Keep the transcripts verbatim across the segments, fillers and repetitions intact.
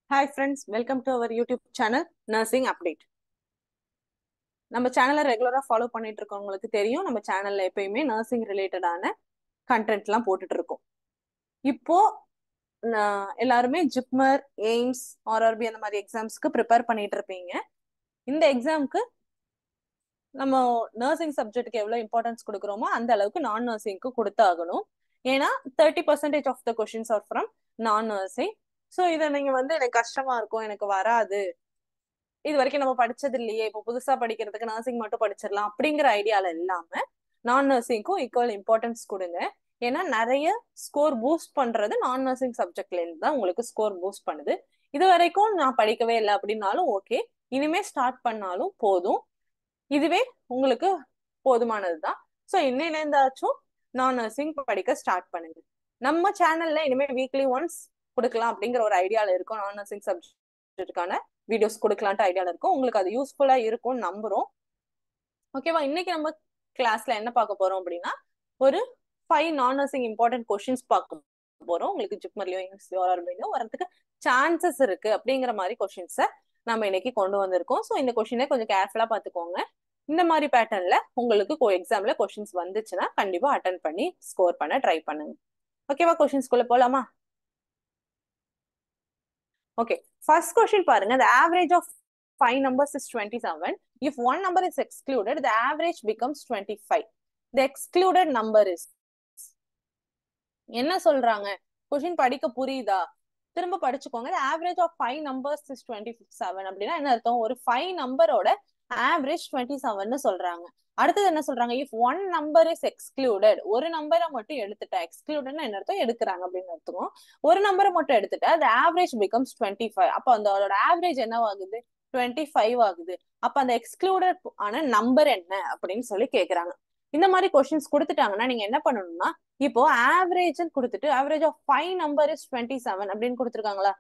Hi friends, welcome to our YouTube channel Nursing Update. நம்ம சேனலை ரெகுலரா ஃபாலோ பண்ணிட்டு இருக்கவங்களுக்கு தெரியும், நம்ம சேனல்ல எப்பயுமே நர்சிங் ரிலேட்டடான கண்டென்ட் எல்லாம் போட்டுட்டு இருக்கோம். இப்போ எல்லாருமே ஜிப்மர், எய்ம்ஸ், ஆர்ஆர்பி அந்த மாதிரி எக்ஸாம்ஸ்க்கு ப்ரிப்பேர் பண்ணிட்டு இருப்பீங்க. இந்த எக்ஸாம்க்கு நம்ம நர்சிங் சப்ஜெக்ட்டுக்கு எவ்வளவு இம்பார்ட்டன்ஸ் கொடுக்குறோமோ அந்த அளவுக்கு நான் நர்சிங்க்கு கொடுத்தாகணும். ஏன்னா thirty percentage of the questions are from non nursing. So இதை நீங்க வந்து எனக்கு கஷ்டமா இருக்கும், எனக்கு வராது, இது வரைக்கும் நம்ம படிச்சது இல்லையே, இப்போ புதுசா படிக்கிறதுக்கு நர்சிங் மட்டும் படிச்சிடலாம் அப்படிங்கிற ஐடியால இல்லாம நான் நர்சிங்க்கும் ஈக்குவல் இம்பார்ட்டன்ஸ் கொடுங்க. ஏன்னா நிறைய ஸ்கோர் பூஸ்ட் பண்றது நான் நர்சிங் சப்ஜெக்ட்ல இருந்து தான் உங்களுக்கு ஸ்கோர் பூஸ்ட் பண்ணுது. இது வரைக்கும் நான் படிக்கவே இல்லை அப்படின்னாலும் ஓகே, இனிமே ஸ்டார்ட் பண்ணாலும் போதும், இதுவே உங்களுக்கு போதுமானதுதான். ஸோ இன்னையிலேருந்தாச்சும் நான் நர்சிங் படிக்க ஸ்டார்ட் பண்ணுங்க. நம்ம சேனல்ல இனிமே வீக்லி ஒன்ஸ் கொடுக்கலாம் அப்படிங்கிற ஒரு ஐடியால இருக்கும். நான் நர்சிங் சப்ஜெக்டுக்கான வீடியோஸ் கொடுக்கலான்ட்டு ஐடியால இருக்கும். உங்களுக்கு அது யூஸ்ஃபுல்லா இருக்கும்னு நம்புறோம். ஓகேவா? இன்னைக்கு நம்ம கிளாஸ்ல என்ன பார்க்க போறோம் அப்படின்னா, ஒரு ஃபைவ் நான் நர்சிங் இம்பார்ட்டன்ட் கொஸ்டின்ஸ் பார்க்க போறோம். உங்களுக்கு ஜிப்மர்லயோ இங்கிலீஷ்லயோ ஆர்ஆர்பிலயோ வரதுக்கு சான்சஸ் இருக்கு அப்படிங்கிற மாதிரி கொஸ்டின்ஸை நம்ம இன்னைக்கு கொண்டு வந்திருக்கோம். ஸோ இந்த கொஸ்டினை கொஞ்சம் கேர்ஃபுல்லா பார்த்துக்கோங்க. இந்த மாதிரி பேட்டர்ன்ல உங்களுக்கு எக்ஸாம்ல கொஸ்டின்ஸ் வந்துச்சுன்னா கண்டிப்பா அட்டன் பண்ணி ஸ்கோர் பண்ண ட்ரை பண்ணுங்க. ஓகேவா? கொஸ்டின்ஸ்குள்ள போலாமா? ஓகே, ஃபர்ஸ்ட் கொஸ்டின் பாருங்க. the average of five numbers is twenty-seven. if one number is excluded, the average becomes twenty-five. the excluded number is, என்ன சொல்றாங்க? கொஸ்டின் படிக்க புரியுதா? திரும்ப படிச்சுக்கோங்க. the average of five numbers is twenty-seven அப்படின்னா என்ன அர்த்தம்? ஒரு ஃபைவ் நம்பரோட ஆவரேஜ் டுவெண்ட்டி செவன் சொல்றாங்க. அடுத்தது என்ன சொல்றாங்க? If one number is excluded, ஒரு நம்பரை மட்டும் எடுத்துட்டா, எக்ஸ்க்ளூடட்னா என்ன அர்த்தம்? எடுக்கிறாங்க அப்படின்னு அர்த்தம். ஒரு நம்பரை மட்டும் எடுத்துட்டா அது ஆவரேஜ் பிகம்ஸ் டுவெண்ட்டி ஃபைவ். அப்ப அந்த ஆவரேஜ் என்ன ஆகுது? டுவெண்ட்டி ஃபைவ் ஆகுது. அப்ப அந்த எக்ஸ்க்ளூடட் ஆன நம்பர் என்ன அப்படின்னு சொல்லி கேக்குறாங்க. இந்த மாதிரி கொஸ்டின்ஸ் கொடுத்துட்டாங்கன்னா நீங்க என்ன பண்ணணும்னா, இப்போ ஆவரேஜ் கொடுத்துட்டு average of five number is twenty seven அப்படின்னு கொடுத்துருக்காங்களா,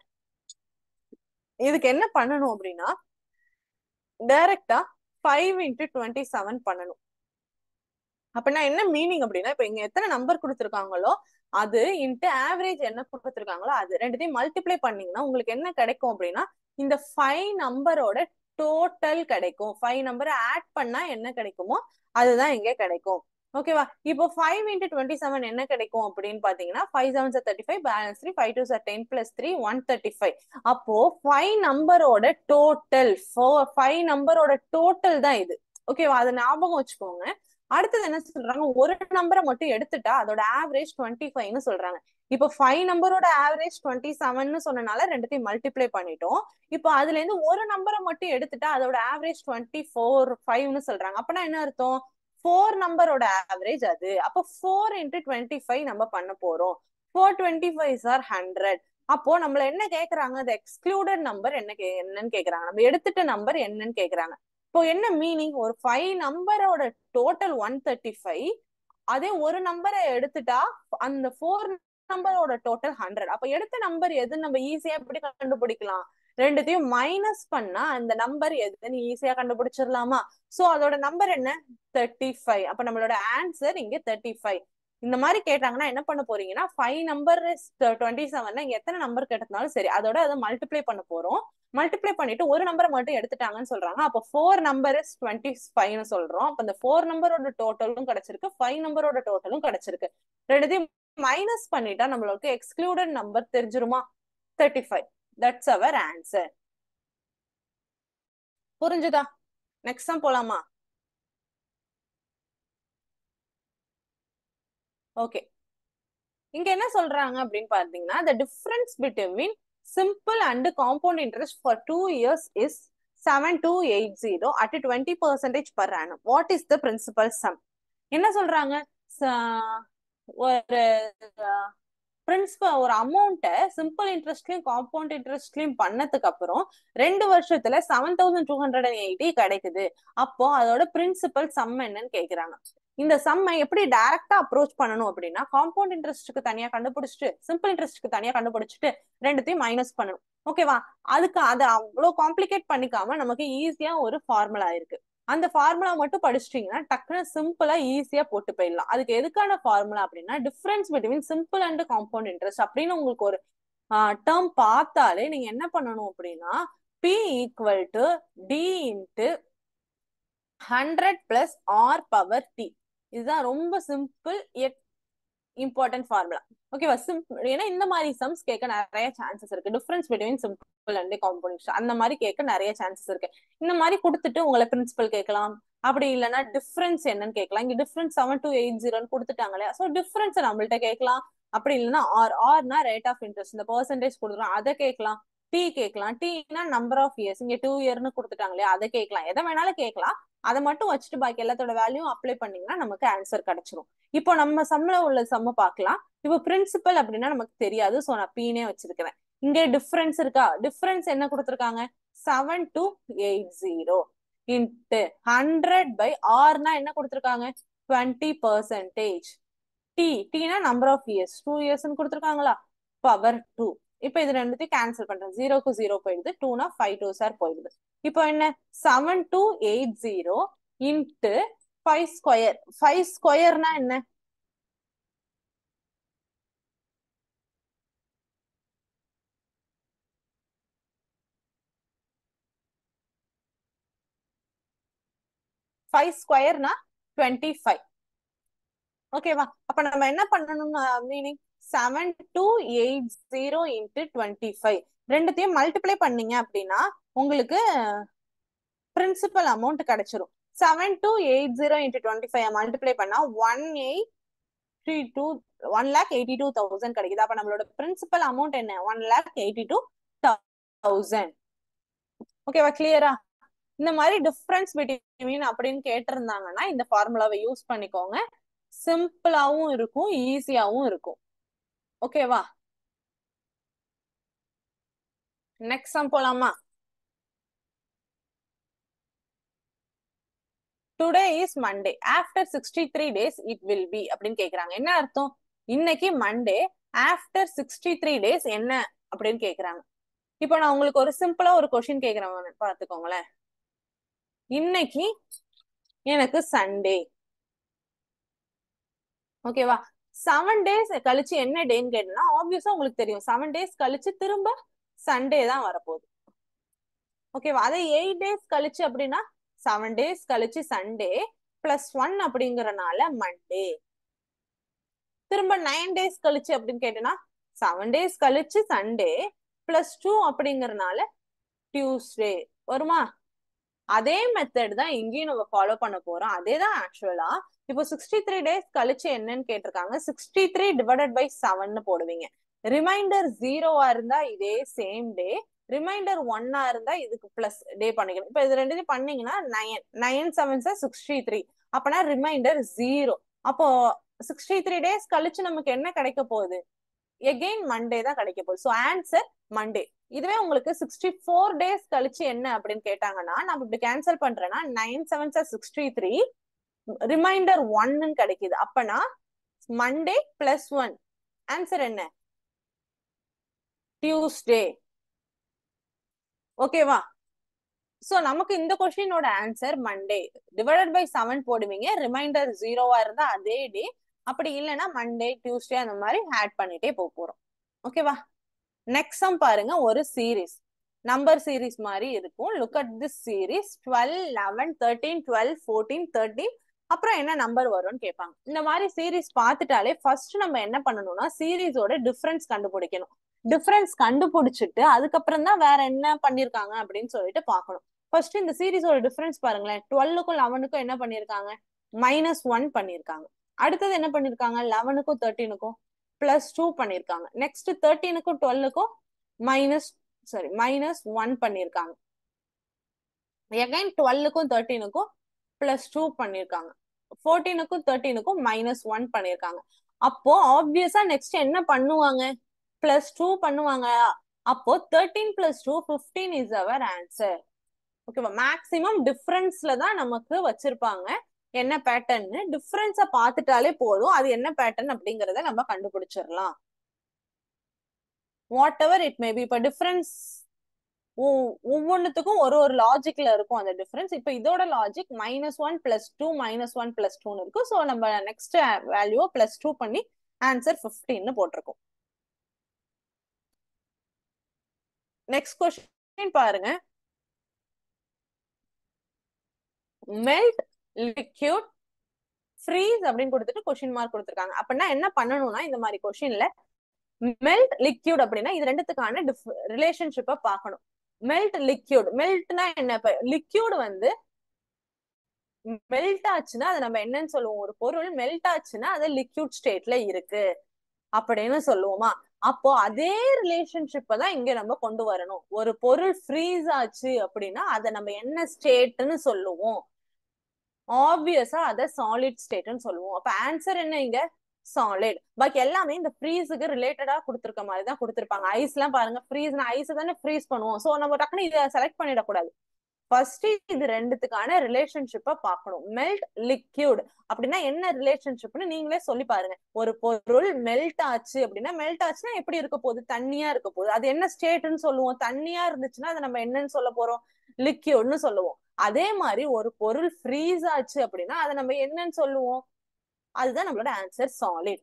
இதுக்கு என்ன பண்ணணும் அப்படின்னா டைரக்டா ஃபைவ் இன்டு டுவெண்ட்டி செவன் பண்ணணும். அப்படின்னா என்ன மீனிங் அப்படின்னா, இப்ப இங்க எத்தனை நம்பர் கொடுத்துருக்காங்களோ அது இன்ட்டு ஆவரேஜ் என்ன கொடுத்துருக்காங்களோ அது ரெண்டுத்தையும் மல்டிப்ளை பண்ணீங்கன்னா உங்களுக்கு என்ன கிடைக்கும் அப்படின்னா, இந்த ஃபைவ் நம்பரோட டோட்டல் கிடைக்கும். ஃபைவ் நம்பரை ஆட் பண்ணா என்ன கிடைக்குமோ அதுதான் இங்க கிடைக்கும். ஓகேவா? இப்போ ஃபைவ் இன்டு டுவெண்ட்டி செவன் என்ன கிடைக்கும் அப்படின்னு பாத்தீங்கன்னா, five seven are thirty five, balance three, five two are ten plus three, one thirty five. அப்போ ஃபைவ் நம்பரோட டோட்டல், ஃபைவ் நம்பரோட டோட்டல் தான் இது. ஓகேவா? அதை ஞாபகம் வச்சுக்கோங்க. அடுத்தது என்ன சொல்றாங்க? ஒரு நம்பரை மட்டும் எடுத்துட்டா அதோட ஆவரேஜ் டுவெண்ட்டி ஃபைவ்னு சொல்றாங்க. இப்போ ஃபைவ் நம்பரோட ஆவரேஜ் டுவெண்ட்டி செவன் சொன்னனால ரெண்டுத்தையும் மல்டிப்ளை பண்ணிட்டோம். இப்போ அதுல இருந்து ஒரு நம்பரை மட்டும் எடுத்துட்டா அதோட ஆவரேஜ் டுவெண்ட்டி ஃபோர் ஃபைவ்னு சொல்றாங்க. அப்படின்னா என்ன அர்த்தம்? ஃபோர் நம்பரோட ஆவரேஜ் அது. அப்போ ஃபோர் இன்ட்டு டுவெண்ட்டி ஃபைவ் நம்ம பண்ண போறோம். Four twenty five are hundred. அப்போ நம்மள என்ன கேக்குறாங்க? அது எக்ஸ்க்ளூடட் நம்பர் என்ன என்னன்னு கேக்குறாங்க, நம்ம எடுத்துட்ட நம்பர் என்னன்னு கேக்குறாங்க. இப்போ என்ன மீனிங்? ஒரு ஃபைவ் நம்பரோட டோட்டல் ஒன் தேர்ட்டி ஃபைவ், அதே ஒரு நம்பரை எடுத்துட்டா அந்த ஃபோர் நம்பரோட டோட்டல் ஹண்ட்ரட். அப்ப எடுத்த நம்பர் எதுன்னு நம்ம ஈஸியா எப்படி கண்டுபிடிக்கலாம்? ரெண்டுத்தையும் மைனஸ் பண்ணா அந்த நம்பர் எதுன்னு ஈஸியா கண்டுபிடிச்சிடலாமா? சோ அதோட நம்பர் என்ன? Thirty five. அப்ப நம்மளோட ஆன்சர் இங்க தேர்ட்டி ஃபைவ். இந்த மாதிரி கேட்டாங்கன்னா என்ன பண்ண போறீங்கன்னா, ஃபைவ் நம்பர் டுவெண்ட்டி செவன்ல இங்க எத்தனை நம்பர் கேட்டதுனாலும் சரி அதோட அதை மல்டிப்ளை பண்ண போறோம். மல்டிப்ளை பண்ணிட்டு ஒரு நம்பரை மட்டும் எடுத்துட்டாங்கன்னு சொல்றாங்க. அப்போ ஃபோர் நம்பர் இஸ் டுவெண்ட்டி ஃபைவ்னு சொல்றோம். அப்ப இந்த ஃபோர் நம்பரோட டோட்டலும் கிடைச்சிருக்கு, ஃபைவ் நம்பரோட டோட்டலும் கிடைச்சிருக்கு. ரெண்டுத்தையும் மைனஸ் பண்ணிட்டா நம்மளுக்கு எக்ஸ்க்ளூடட் நம்பர் தெரிஞ்சிருமா? Thirty five. That's our answer. புரிஞ்சுதா? நெக்ஸ்ட் தான் போலாமா? ஓகே, இங்க என்ன சொல்றாங்க அப்படின்னு பாத்தீங்கன்னா, the difference between simple and compound interest for two years is seven two eight zero at twenty percentage per annum. What is the principal sum? என்ன சொல்றாங்க? ஒரு பிரின்சிபல் ஒரு அமௌண்ட்டை சிம்பிள் இன்ட்ரெஸ்ட்லயும் காம்பவுண்ட் இன்ட்ரெஸ்ட்லயும் பண்ணதுக்கு அப்புறம் ரெண்டு வருஷத்துல seven thousand two hundred and eighty கிடைக்குது. அப்போ அதோட பிரின்சிபல் சம் என்னன்னு கேக்குறாங்க. இந்த சம்மை எப்படி டைரக்டா அப்ரோச் பண்ணணும் அப்படின்னா, காம்பவுண்ட் இன்ட்ரெஸ்ட்டுக்கு தனியா கண்டுபிடிச்சிட்டு சிம்பிள் இன்ட்ரெஸ்ட்க்கு தனியா கண்டுபிடிச்சிட்டு ரெண்டுத்தையும் மைனஸ் பண்ணணும். ஓகேவா? அதுக்கு அதை அவ்வளவு காம்ப்ளிகேட் பண்ணிக்காம நமக்கு ஈஸியா ஒரு ஃபார்முலா இருக்கு. அந்த ஃபார்முலா மட்டும் படிச்சிட்டீங்கன்னா டக்குனு சிம்பிளா ஈஸியா போட்டு போயிடலாம். அதுக்கு எதுக்கான ஃபார்முலா அப்படின்னா, difference between simple and compound interest அப்படின்னு உங்களுக்கு ஒரு டேர்ம் பார்த்தாலே நீங்க என்ன பண்ணணும் அப்படின்னா P equal to D into hundred plus R power T. இதுதான் ரொம்ப சிம்பிள் இம்பார்ட்டன்ட் ஃபார்முலா. ஓகேவா? சிம்பிள். ஏன்னா இந்த மாதிரி சம்ஸ் கேட்க நிறைய சான்சஸ் இருக்கு. Difference between simple and compound அந்த மாதிரி கேட்க நிறைய சான்சஸ் இருக்கு. இந்த மாதிரி கொடுத்துட்டு உங்களை பிரின்சிபல் கேட்கலாம், அப்படி இல்லைன்னா டிஃபரன்ஸ் என்னன்னு கேட்கலாம். இங்க டிஃபரன்ஸ் செவன் டூ எயிட் ஜீரோன்னு கொடுத்துட்டாங்களே, ஸோ டிஃபரன்ஸ் நம்மள்ட்ட கேட்கலாம். அப்படி இல்லைன்னா ஆர் ஆர்னா ரேட் ஆஃப் இன்ட்ரெஸ்ட், இந்த பெர்சன்டேஜ் கொடுத்துரும் அதை கேட்கலாம். டி கேட்கலாம், டீனா நம்பர் ஆஃப் இயர்ஸ், இங்க டூ இயர்னு கொடுத்துட்டாங்களே அதை கேட்கலாம். எதை வேணாலும் கேட்கலாம். அதை மட்டும் வச்சுட்டு பாக்கி எல்லாத்தோட வேல்யூ அப்ளை பண்ணீங்கன்னா நமக்கு ஆன்சர் கிடைச்சிரும். இப்போ நம்ம சம்ல உள்ள சம்ம பார்க்கலாம். இப்போ பிரின்சிபல் அப்படின்னா நமக்கு தெரியாது, சோ நான் பீனே வச்சிருக்கிறேன். இங்க டிஃபரன்ஸ் இருக்கா? டிஃபரன்ஸ் என்ன கொடுத்துருக்காங்க? Seven two eight zero into hundred by ஆர்னா என்ன கொடுத்துருக்காங்க? Twenty percentage. டி டீனா நம்பர் ஆஃப் இயர்ஸ், டூ இயர்ஸ்ன்னு கொடுத்துருக்காங்களா? Power two. இப்ப இது ரெண்டுத்தையும் கேன்சல் பண்றேன். ஜீரோக்கு ஜீரோ போயிடுது, டூனா ஃபைவ் டூ சார் போயிடுது. இப்போ என்ன? Seven two eight zero into five square. Five ஸ்கொயர்னா என்ன? ஃபைவ் ஸ்கொயர்னா டுவெண்ட்டி ஃபைவ். ஓகேவா? அப்ப நம்ம என்ன பண்ணணும்னா meaning seven two eight zero into twenty five ரெண்டுத்தையும் மல்டிப்ளை பண்ணீங்க அப்படின்னா உங்களுக்கு பிரின்சிபல் அமௌண்ட் கிடைச்சிரும். Seven two eight zero into twenty five multiply பண்ணா one eight three two one lakh eighty two thousand கிடைக்குது. அப்ப நம்மளோட பிரின்சிபல் அமௌண்ட் என்ன? One lakh eighty two thousand. ஓகேவா? கிளியரா? இந்த மாதிரி டிஃபரன்ஸ் பிட்வீன் அப்படின்னு கேட்டிருந்தாங்கன்னா இந்த ஃபார்முலாவை யூஸ் பண்ணிக்கோங்க. சிம்பிளாவும் இருக்கும், ஈஸியாவும் இருக்கும். ஓகேவா? நெக்ஸ்ட் சம் போலாமா? Today is Monday, after sixty three days it will be அப்படின்னு கேக்குறாங்க. என்ன அர்த்தம்? இன்னைக்கு Monday, after sixty three days என்ன அப்படின்னு கேக்குறாங்க. இப்போ நான் உங்களுக்கு ஒரு சிம்பிளா ஒரு கொஸ்டின் கேக்குறேன், பாத்துக்கோங்களேன். இன்னைக்கு எனக்கு சண்டே, ஓகேவா? செவன் டேஸ் கழிச்சு என்ன டேன்னு கேட்டா ஆப்வியஸா உங்களுக்கு தெரியும், செவன் டேஸ் கழிச்சு திரும்ப சண்டே தான் வரப்போகுது. ஓகேவா? அதே எயிட் டேஸ் கழிச்சு அப்படின்னா செவன் டேஸ் கழிச்சு சண்டே பிளஸ் ஒன் அப்படிங்கறனால மண்டே. திரும்ப நைன் டேஸ் கழிச்சு அப்படின்னு கேட்டேன்னா செவன் டேஸ் கழிச்சு சண்டே பிளஸ் டூ அப்படிங்கறனால டியூஸ்டே வருமா? அதே மெத்தட் தான் இங்கேயும் நம்ம ஃபாலோ பண்ண போறோம். அதே தான் ஆக்சுவலா. இப்போ சிக்ஸ்டி த்ரீ டேஸ் கழிச்சு என்னன்னு கேட்டிருக்காங்க. Sixty three divided by seven போடுவீங்க. ரிமைண்டர் ஜீரோவா இருந்தா இதே சேம் டே, ரிமைண்டர் ஒன்னா இருந்தா இதுக்கு பிளஸ் டே பண்ணிக்கணும். இப்ப இது ரெண்டு பண்ணீங்கன்னா nine nine seven are sixty three அப்பனா ரிமைண்டர் ஜீரோ. அப்போ சிக்ஸ்டி த்ரீ டேஸ் கழிச்சு நமக்கு என்ன கிடைக்க போகுது? எகெயின் மண்டே தான் கிடைக்க போகுது. So answer Monday. இதுவே உங்களுக்கு சிக்ஸ்டி ஃபோர் டேஸ் கழிச்சு என்ன அப்படின்னு கேட்டாங்கன்னா நம்ம இப்படி கேன்சல் பண்றேன்னா nine seven are sixty three remainder ஒன்னு கிடைக்குது. அப்பனா மண்டே பிளஸ் ஒன். ஆன்சர் என்ன? டியூஸ்டே. ஓகேவா? சோ நமக்கு இந்த கொஸ்டினோட answer Monday. Divided by seven போடுவீங்க, ரிமைண்டர் ஜீரோவா இருந்தா அதே டே, அப்படி இல்லைன்னா மண்டே டியூஸ்டே அந்த மாதிரி ஆட் பண்ணிட்டே போக போறோம். ஓகேவா? நெக்ஸ்ட் சம் பாருங்க. ஒரு சீரீஸ், நம்பர் சீரீஸ் மாதிரி இருக்கும். Look at this series. Twelve eleven thirteen twelve fourteen thirteen அப்புறம் என்ன நம்பர் வரும்னு கேட்பாங்க. இந்த மாதிரி சீரீஸ் பார்த்துட்டாலே ஃபர்ஸ்ட் நம்ம என்ன பண்ணணும்னா சீரீஸோட டிஃபரன்ஸ் கண்டுபிடிக்கணும். டிஃபரன்ஸ் கண்டுபிடிச்சிட்டு அதுக்கப்புறம் தான் வேற என்ன பண்ணிருக்காங்க அப்படின்னு சொல்லிட்டு பார்க்கணும். ஃபர்ஸ்ட் இந்த சீரீஸோட டிஃபரன்ஸ் பாருங்களேன். டுவெல்லுக்கும் லெவனுக்கும் என்ன பண்ணிருக்காங்க? மைனஸ் ஒன் பண்ணிருக்காங்க. அடுத்தது என்ன பண்ணிருக்காங்க? லெவனுக்கும் தேர்ட்டீனுக்கும் பிளஸ் டூ பண்ணிருக்காங்க. நெக்ஸ்ட் தேர்ட்டீனுக்கும் டுவெல்லுக்கும் மைனஸ் சாரி மைனஸ் ஒன் பண்ணிருக்காங்க. எகைன் டுவெல்லுக்கும் தேர்ட்டீனுக்கும் பிளஸ் டூ பண்ணிருக்காங்க. ஃபோர்டீனுக்கும் தேர்ட்டீனுக்கும் மைனஸ் ஒன் பண்ணிருக்காங்க. அப்போ ஆப்வியஸா நெக்ஸ்ட் என்ன பண்ணுவாங்க? பிளஸ் டூ பண்ணுவாங்க. அப்போ thirteen plus two fifteen is our answer. ஓகேவா? மேக்சிமம் டிஃபரன்ஸ்ல தான் நமக்கு வச்சிருப்பாங்க. என்ன பேட்டர்ன் டிஃபரன்ஸ பாத்துட்டாலே போதும், அது என்ன பேட்டர்ன் அப்படிங்கறத நம்ம கண்டுபிடிச்சிடலாம். Whatever it may be. இப்ப டிஃபரன்ஸ் ஒவ்வொன்னுத்துக்கும் ஒரு ஒரு லாஜிக்ல இருக்கும் அந்த டிஃபரன்ஸ். இப்ப இதோட logic minus one plus two minus one plus டூன்னு இருக்கு. ஸோ நம்ம நெக்ஸ்ட் வேல்யூ பிளஸ் டூ பண்ணி ஆன்சர் பிப்டீன் போட்டிருக்கோம். நெக்ஸ்ட் கொஸ்டின் பாருங்க. மெல்ட், லிக்யூட், ஃப்ரீஸ் அப்படின்னு கொடுத்துட்டு கொஸ்டின் மார்க் கொடுத்துருக்காங்க. அப்படின்னா என்ன பண்ணணும்னா இந்த மாதிரி கொஸ்டின்ல மெல்ட், லிக்யூட் அப்படின்னா இது ரெண்டுத்துக்கான ரிலேஷன்ஷிப்பை பார்க்கணும். Melt, liquid. மெல்ட்னா என்ன? இப்ப லிக்யூட் வந்து மெல்ட் ஆச்சுன்னா அதை நம்ம என்னன்னு சொல்லுவோம்? ஒரு பொருள் மெல்ட் ஆச்சுன்னா அது லிக்யூட் ஸ்டேட்ல இருக்கு அப்படின்னு சொல்லுவோமா? அப்போ அதே ரிலேஷன்ஷிப்பை தான் இங்க நம்ம கொண்டு வரணும். ஒரு பொருள் ஃப்ரீஸ் ஆச்சு அப்படின்னா அதை நம்ம என்ன ஸ்டேட்னு சொல்லுவோம்? ஆப்வியஸா அதை சாலிட் ஸ்டேட்னு சொல்லுவோம். அப்ப ஆன்சர் என்ன இங்க? சாலிட். பாக்கி எல்லாமே இந்த ஃப்ரீஸுக்கு ரிலேட்டடா கொடுத்துருக்க மாதிரி தான் கொடுத்துருப்பாங்க. ஐஸ் எல்லாம் பாருங்க, ஃப்ரீஸ் ஐஸ் தானே ஃப்ரீஸ் பண்ணுவோம். சோ நம்ம டக்குனு இதை செலக்ட் பண்ணிடக்கூடாது. ஃபர்ஸ்ட் இது ரெண்டுத்துக்கான ரிலேஷன்ஷிப்பை பார்க்கணும். மெல்ட், லிக்யூட் அப்படின்னா என்ன ரிலேஷன்ஷிப்னு நீங்களே சொல்லி பாருங்க. ஒரு பொருள் மெல்ட் ஆச்சு அப்படின்னா மெல்ட் ஆச்சுன்னா எப்படி இருக்க போகுது? தண்ணியா இருக்க போகுது. அது என்ன ஸ்டேட்னு சொல்லுவோம்? தண்ணியா இருந்துச்சுன்னா அதை நம்ம என்னன்னு சொல்ல போறோம்? லிக்யூட்னு சொல்லுவோம். அதே மாதிரி ஒரு பொருள் ஃப்ரீஸ் ஆச்சு அப்படின்னா அதை நம்ம என்னன்னு சொல்லுவோம்? அதுதான் நம்மளோட ஆன்சர், சாலிட்.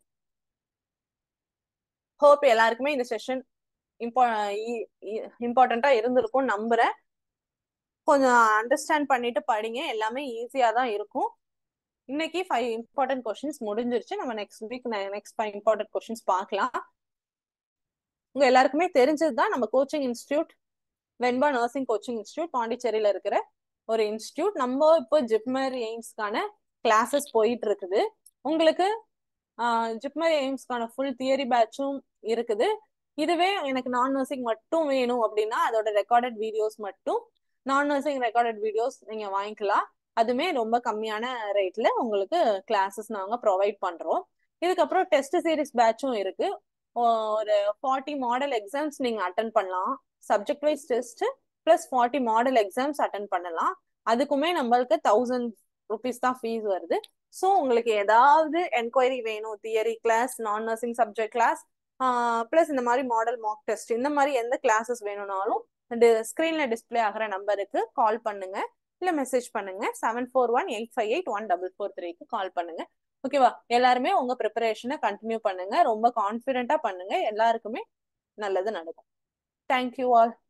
ஹோப் எல்லாருக்குமே இந்த செஷன் இம்பா இம்பார்ட்டண்டா இருந்திருக்கும் நம்புறேன். கொஞ்சம் அண்டர்ஸ்டாண்ட் பண்ணிட்டு படிங்க, எல்லாமே ஈஸியா தான் இருக்கும். இன்னைக்கு ஃபைவ் இம்பார்ட்டன்ட் கொஸ்டின்ஸ் முடிஞ்சிருச்சு. நம்ம next week next five important questions பார்க்கலாம். உங்க எல்லாருக்குமே தெரிஞ்சதுதான் நம்ம coaching institute, Venba nursing coaching institute பாண்டிச்சேரியில இருக்கிற ஒரு இன்ஸ்டிடியூட். நம்ம இப்போ ஜிப்மர் எய்ம்ஸ்க்கான கிளாஸஸ் போயிட்டு இருக்குது. உங்களுக்கு ஜிப்மர் எய்ம்ஸ்க்கான ஃபுல் தியரி பேட்சும் இருக்குது. இதுவே எனக்கு நான் நர்சிங் மட்டும் வேணும் அப்படின்னா அதோட ரெக்கார்டட் வீடியோஸ் மட்டும், நான் நர்சிங் ரெக்கார்டட் வீடியோஸ் நீங்க வாங்கிக்கலாம். அதுமே ரொம்ப கம்மியான ரேட்ல உங்களுக்கு கிளாஸஸ் நாங்க ப்ரொவைட் பண்றோம். இதுக்கப்புறம் டெஸ்ட் சீரிஸ் பேட்சும் இருக்கு. ஒரு ஃபார்ட்டி மாடல் எக்ஸாம்ஸ் நீங்க அட்டன் பண்ணலாம். Subject wise test plus forty model exams attend பண்ணலாம். அதுக்குமே நம்மளுக்கு தௌசண்ட் ருபீஸ் தான் ஃபீஸ் வருது. ஸோ உங்களுக்கு ஏதாவது என்கொயரி வேணும், தியரி கிளாஸ், நான் நர்சிங் சப்ஜெக்ட் கிளாஸ், பிளஸ் இந்த மாதிரி மாடல் மார்க் டெஸ்ட், இந்த மாதிரி எந்த கிளாஸஸ் வேணும்னாலும் ஸ்கிரீன்ல டிஸ்பிளே ஆகிற நம்பருக்கு கால் பண்ணுங்க, இல்ல மெசேஜ் பண்ணுங்க. Seven four one eight five eight one double four த்ரீக்கு கால் பண்ணுங்க. ஓகேவா? எல்லாருமே உங்க ப்ரிப்பரேஷனை கண்டினியூ பண்ணுங்க, ரொம்ப கான்ஃபிடென்ட்டா பண்ணுங்க, எல்லாருக்குமே நல்லது நடக்கும். Thank you all.